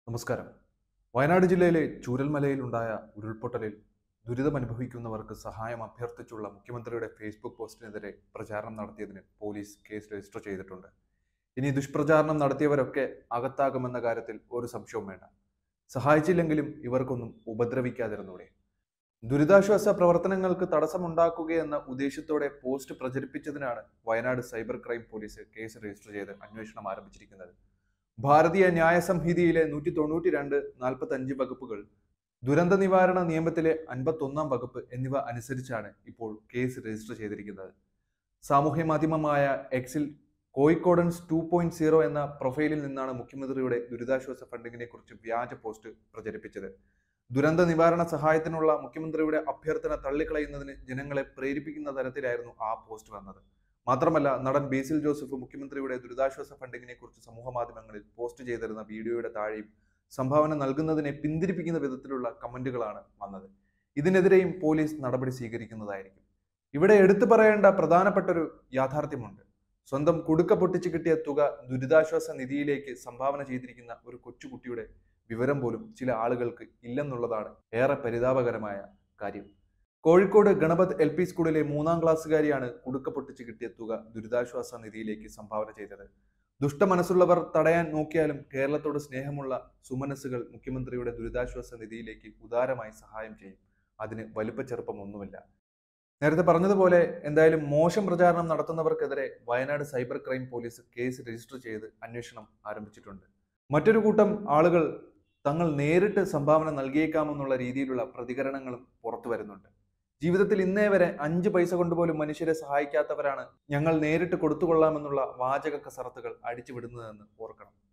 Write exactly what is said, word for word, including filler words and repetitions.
നമസ്കാരം. വയനാട് ജില്ലയിലെ ചൂരൽമലയിലുണ്ടായ ഉരുൾപൊട്ടലിൽ ദുരിതമനുഭവിക്കുന്നവർക്ക് സഹായം അഭ്യർത്ഥിച്ചുള്ള മുഖ്യമന്ത്രിയുടെ ഫേസ്ബുക്ക് പോസ്റ്റിനെതിരെ പ്രചാരണം നടത്തിയതിന് പോലീസ് കേസ് രജിസ്റ്റർ ചെയ്തിട്ടുണ്ട്. ഇനി ദുഷ്പ്രചാരണം നടത്തിയവരൊക്കെ അകത്താകുമെന്ന കാര്യത്തിൽ ഒരു സംശയവും വേണ്ട. സഹായിച്ചില്ലെങ്കിലും ഇവർക്കൊന്നും ഉപദ്രവിക്കാതിരുന്നൂടെ? ദുരിതാശ്വാസ പ്രവർത്തനങ്ങൾക്ക് തടസ്സമുണ്ടാക്കുകയെന്ന ഉദ്ദേശത്തോടെ പോസ്റ്റ് പ്രചരിപ്പിച്ചതിനാണ് Wayanad cyber crime police case register ചെയ്ത് അന്വേഷണം ആരംഭിച്ചിരിക്കുന്നത്. ഭാരതീയ ന്യായ സംഹിതയിലെ നൂറ്റി തൊണ്ണൂറ്റി രണ്ട് നാൽപ്പത്തി അഞ്ച് വകുപ്പുകൾ, ദുരന്ത നിവാരണ നിയമത്തിലെ അൻപത്തൊന്നാം വകുപ്പ് എന്നിവ അനുസരിച്ചാണ് ഇപ്പോൾ കേസ് രജിസ്റ്റർ ചെയ്തിരിക്കുന്നത്. സാമൂഹ്യ മാധ്യമമായ എക്സിൽ കോഴിക്കോടൻസ് ടു പോയിന്റ് സീറോ എന്ന പ്രൊഫൈലിൽ നിന്നാണ് മുഖ്യമന്ത്രിയുടെ ദുരിതാശ്വാസ ഫണ്ടിങ്ങിനെ കുറിച്ച് വ്യാജ പോസ്റ്റ് പ്രചരിപ്പിച്ചത്. ദുരന്ത നിവാരണ സഹായത്തിനുള്ള മുഖ്യമന്ത്രിയുടെ അഭ്യർത്ഥന തള്ളിക്കളയുന്നതിന് ജനങ്ങളെ പ്രേരിപ്പിക്കുന്ന തരത്തിലായിരുന്നു ആ പോസ്റ്റ് വന്നത്. മാത്രമല്ല, നടൻ ബേസിൽ ജോസഫ് മുഖ്യമന്ത്രിയുടെ ദുരിതാശ്വാസ ഫണ്ടിങ്ങിനെ കുറിച്ച് സമൂഹ മാധ്യമങ്ങളിൽ പോസ്റ്റ് ചെയ്തിരുന്ന വീഡിയോയുടെ താഴെയും സംഭാവന നൽകുന്നതിനെ പിന്തിരിപ്പിക്കുന്ന വിധത്തിലുള്ള കമന്റുകളാണ് വന്നത്. ഇതിനെതിരെയും പോലീസ് നടപടി സ്വീകരിക്കുന്നതായിരിക്കും. ഇവിടെ എടുത്തു പറയേണ്ട പ്രധാനപ്പെട്ട ഒരു യാഥാർത്ഥ്യമുണ്ട്. സ്വന്തം കുടുക്ക പൊട്ടിച്ചു കിട്ടിയ തുക ദുരിതാശ്വാസ നിധിയിലേക്ക് സംഭാവന ചെയ്തിരിക്കുന്ന ഒരു കൊച്ചുകുട്ടിയുടെ വിവരം പോലും ചില ആളുകൾക്ക് ഇല്ലെന്നുള്ളതാണ് ഏറെ പരിതാപകരമായ കാര്യം. കോഴിക്കോട് ഗണപത് എൽ പി സ്കൂളിലെ മൂന്നാം ക്ലാസ്സുകാരിയാണ് കുടുക്ക പൊട്ടിച്ച് കിട്ടിയ തുക ദുരിതാശ്വാസ നിധിയിലേക്ക് സംഭാവന ചെയ്തത്. ദുഷ്ടമനസ്സുള്ളവർ തടയാൻ നോക്കിയാലും കേരളത്തോട് സ്നേഹമുള്ള സുമനസ്സുകൾ മുഖ്യമന്ത്രിയുടെ ദുരിതാശ്വാസ നിധിയിലേക്ക് ഉദാരമായി സഹായം ചെയ്യും. അതിന് വലുപ്പ ചെറുപ്പമൊന്നുമില്ല. നേരത്തെ പറഞ്ഞതുപോലെ എന്തായാലും മോശം പ്രചാരണം നടത്തുന്നവർക്കെതിരെ Wayanad cyber crime police case register ചെയ്ത് അന്വേഷണം ആരംഭിച്ചിട്ടുണ്ട്. മറ്റൊരു കൂട്ടം ആളുകൾ തങ്ങൾ നേരിട്ട് സംഭാവന നൽകിയേക്കാമെന്നുള്ള രീതിയിലുള്ള പ്രതികരണങ്ങളും പുറത്തു വരുന്നുണ്ട്. ജീവിതത്തിൽ ഇന്നേ വരെ അഞ്ച് പൈസ കൊണ്ടുപോലും മനുഷ്യരെ സഹായിക്കാത്തവരാണ് ഞങ്ങൾ നേരിട്ട് കൊടുത്തുകൊള്ളാമെന്നുള്ള വാചക കസർത്തുകൾ അടിച്ചുവിടുന്നതെന്ന് ഓർക്കണം.